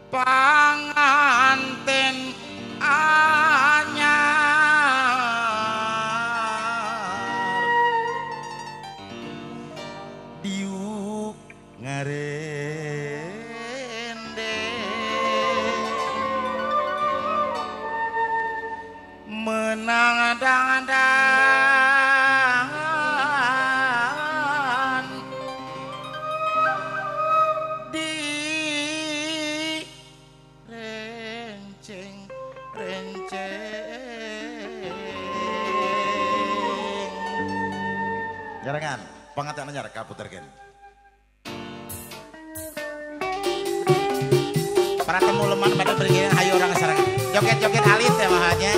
panganten anyar diuk ngarende menang dangan di renceng jarangan panganten anyar kaputerkeun para temu leman pada beri hayu orang sarangan joget-joget alit ya mahanya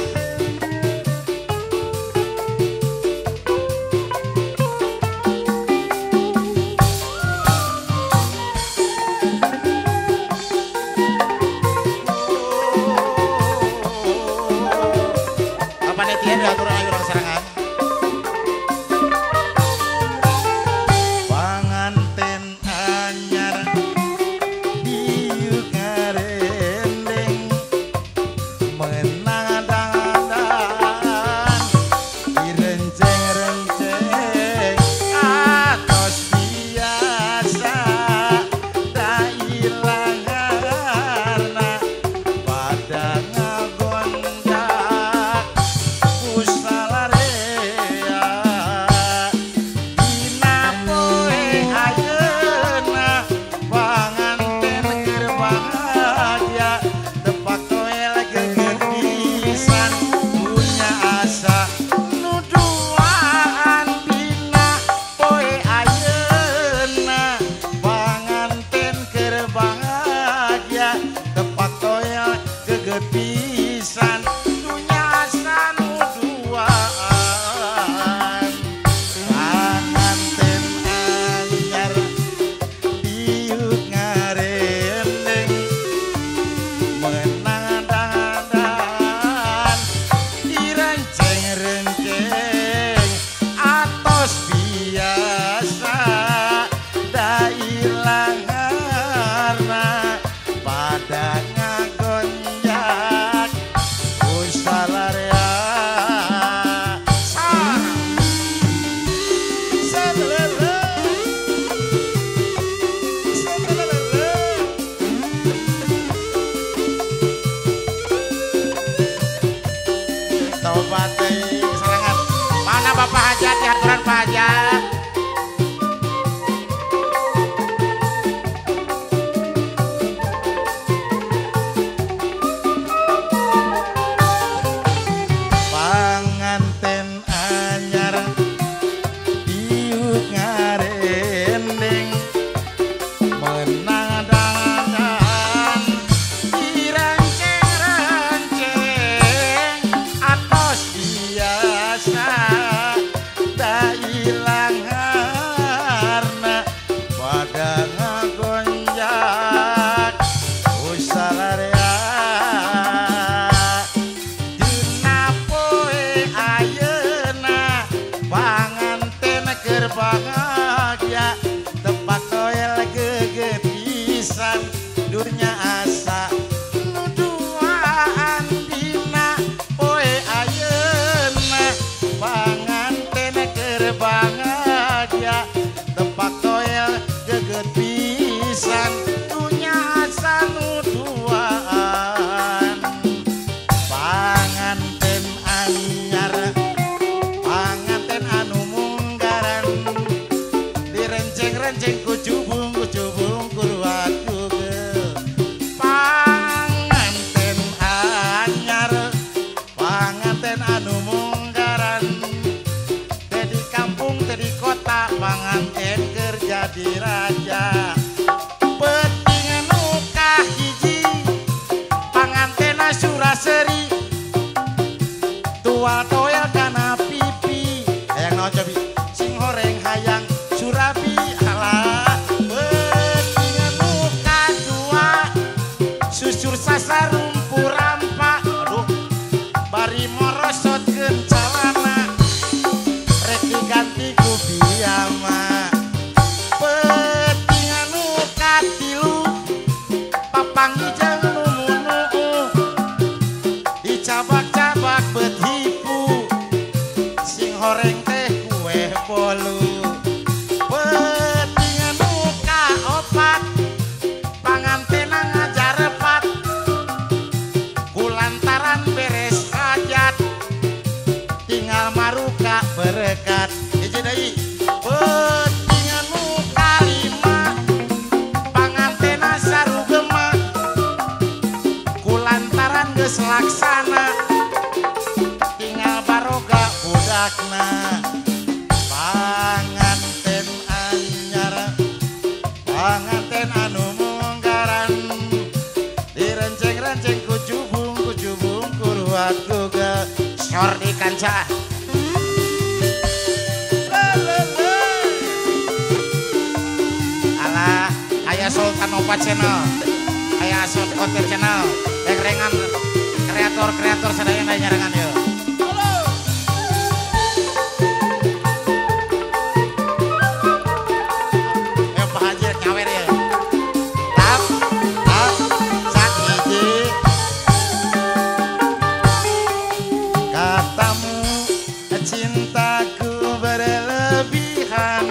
panitia diatur ayu orang sarangan panganten anyar diuk ngarendeng menang dangan direnceng-renceng atos biasa da ilang harna pada ngagonjak usalarea dina poe ayeuna panganten keur bahagia tepak toel gegedisan punya asa nu duaan dina poe ayeuna panganten keur bahagia tepak toel gegedisan punya asa nu duaan panganten anyar diuk ngarendeng menang dangan direnceng-renceng atos biasa da ilang harna pada ngagonjak usalarea tobat serangan mana bapak hajat di aturan pak hajat panganten anyar diuk ngarendeng menang dangan direnceng-renceng atos biasa da ilang harna pada ngagonjak usalarea dina poe ayeuna panganten keur bahagia tepak toel gegedisan durnya asa nu duaan dina poe ayeuna panganten keur bahagia tepak toel gegedisan dunya asa nu duaan panganten anyar panganten anu munggaran direnceng-renceng kucubung kuruat tugel panganten anyar panganten anu munggaran teh di kampung teh di kota panganten kerja di raja penting anu kahiji pangantena suraseri tual toel kana pipi hayang naon cobi sing horeng hayang surabi halah penting anu kadua susur sasarumpu rampa aduh bari morosotkeun calana rek diganti ku piyama penting anu katilu papangi jeung panganten anu mungkaran direnceng-renceng kucubung kuruat guga sor di kancah alah aya Sultan Opat channel aya Sotir channel rengan kreator sadaya nyarangan yuk. Cintaku berlebihan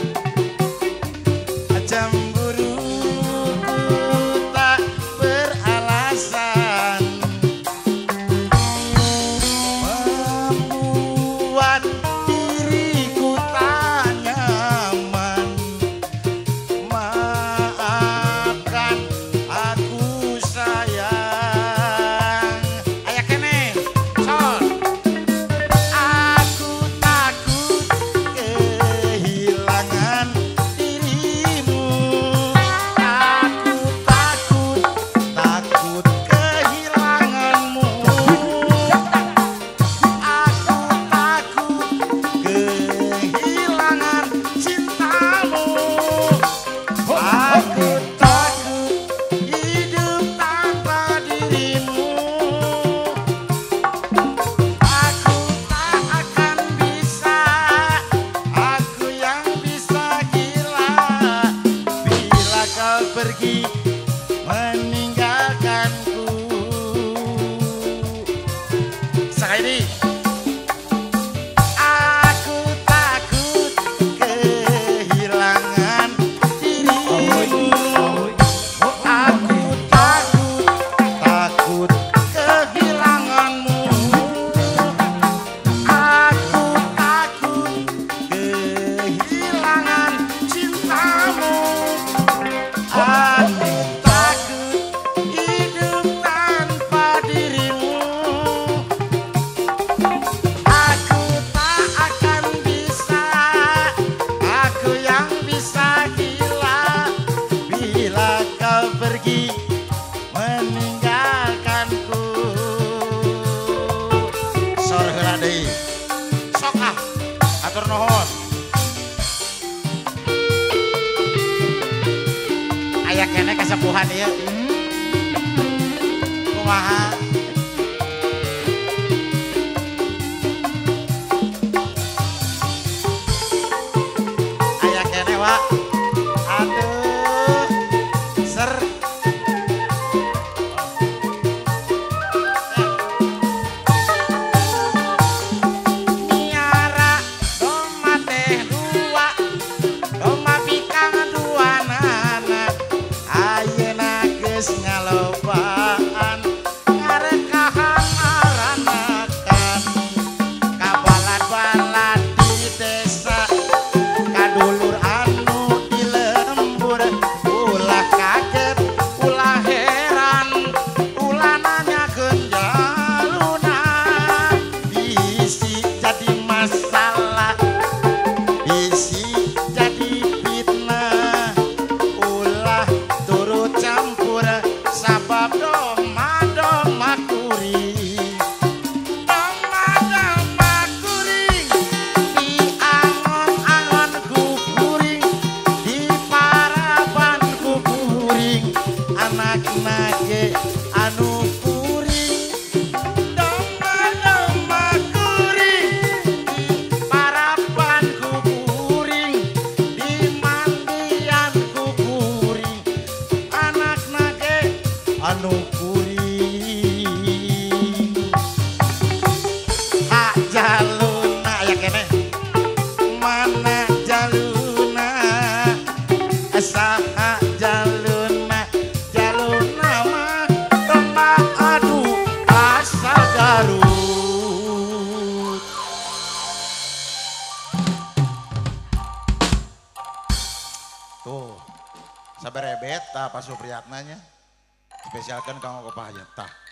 cemburuku tak beralasan membuat diriku tak nyaman maafkan aku sayang aya kene son pergi meninggalkanku sekali aku takut kehilangan dirimu aku takut kehilanganmu aku takut kehilangan cintamu aku takut hidup tanpa dirimu. Aku tak akan bisa, aku yang bisa gila bila kau pergi meninggalkanku. Sor heula deui. Sok ah, atur nuhun. Aya kene kasepuhan ieu. Kumaha? Aya kene wa. Aduh. Ser. Miara doma teh dua. Doma pikang duanana. Ayeuna geus ngalobaan ngarekahan aranakan kabalad-balad di desa kadulur anu di lembur ulah kaget ulah heran ulah nanyakeun jaluna bisi jadi masalah bisi jadi fitnah ulah turut campur sabab doma kuring di angon-angon ku kuring di paraban ku kuring anak nage anu kuring doma kuring di paraban ku kuring di mandian ku kuring anak nage anu kuring hak jaluna ya kene mana jaluna saha jaluna mah domba adu asal Garut tuh sabar beta Pak Supriyatnanya spesialkan kanggo Bapak Hayat tah